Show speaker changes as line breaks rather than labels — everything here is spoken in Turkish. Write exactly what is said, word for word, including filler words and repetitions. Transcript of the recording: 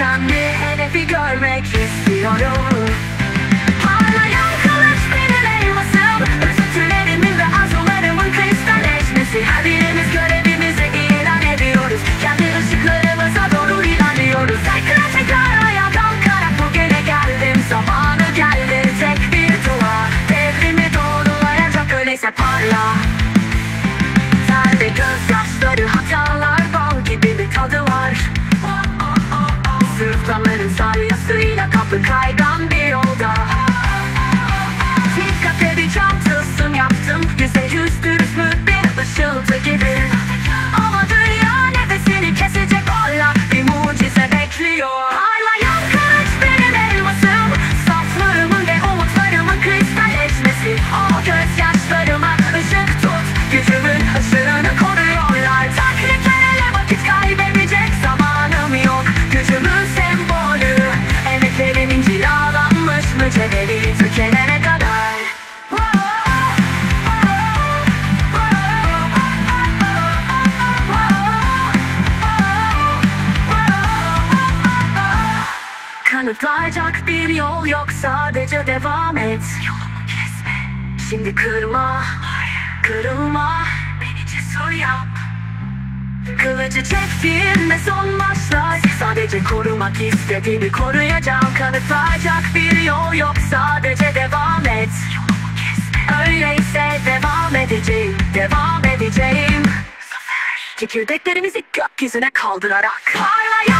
önemli, hedefi görmek istiyorum. Parlayan kılıç benim elmasım, özüntülerimin ve arzularımın kristalleşmesi. Her birimiz görevimizi ilan ediyoruz, kendi ışıklarımıza doğru ilerliyoruz. Tekrar tekrar ayağa kalkarak bugüne geldim, zamanı geldi. Tek bir dua, devrimi doğrulayacak, öyleyse parla. Serde gözyaşları, hatalar, bal gibi bir tadı var. Sırf damarın salyasıyla kapı kaygan bir yolda. Dikkat edeceğim, tılsım yaptım, yüze yüz dürüst mü bir ışıltı gibi. Ama dünya nefesini kesecek, orla bir mucize bekliyor. Parlayan kılıç benim elmasım, saflığımın ve umutlarımın kristalleşmesi. O gözyaşlarıma ışık tut, gücümün ışığını koruyorlar. Taklitlere vakit kaybedecek zamanım yok, gücümün sembolü. Emeklerimin cilalanmış mücevheri tükenene kadar. Kanıtlayacak bir yol yok, sadece devam et. Yolumu kesme, şimdi kırma, kırılma, beni cesur yap. Kılıcı çektiğimde son başlar, sadece korumak istediğimi koruyacağım. Kanıtlayacak bir yol yok, sadece devam et. Yolumu kesme, öyleyse devam edeceğim, devam edeceğim. Zafer. Çekirdeklerimizi gökyüzüne kaldırarak parlayan